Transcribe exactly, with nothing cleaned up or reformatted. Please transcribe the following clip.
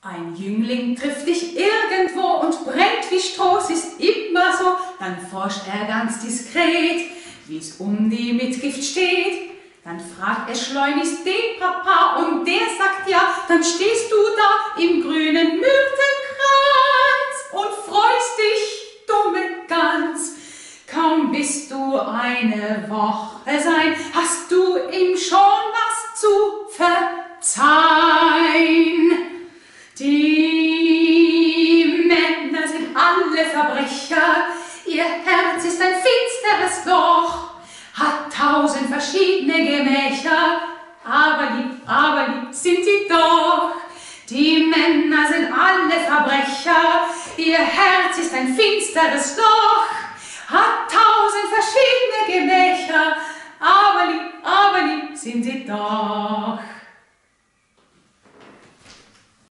Ein Jüngling trifft dich irgendwo und brennt wie Stroh, es ist immer so, dann forscht er ganz diskret, wie's um die Mitgift steht. Dann fragt er schleunigst den Papa und der sagt ja, dann stehst du da im grünen Myrtenkranz und freust dich, dumme Gans. Kaum bist du eine Woche sein, hast du ihm schon was zu verzeihen. Die Männer sind alle Verbrecher, ihr Herz ist ein finsteres Loch, hat tausend verschiedene Gemächer, aber lieb, aber lieb sind sie doch. Die Männer sind alle Verbrecher, ihr Herz ist ein finsteres Loch, hat tausend verschiedene Gemächer, aber lieb, aber lieb sind sie doch.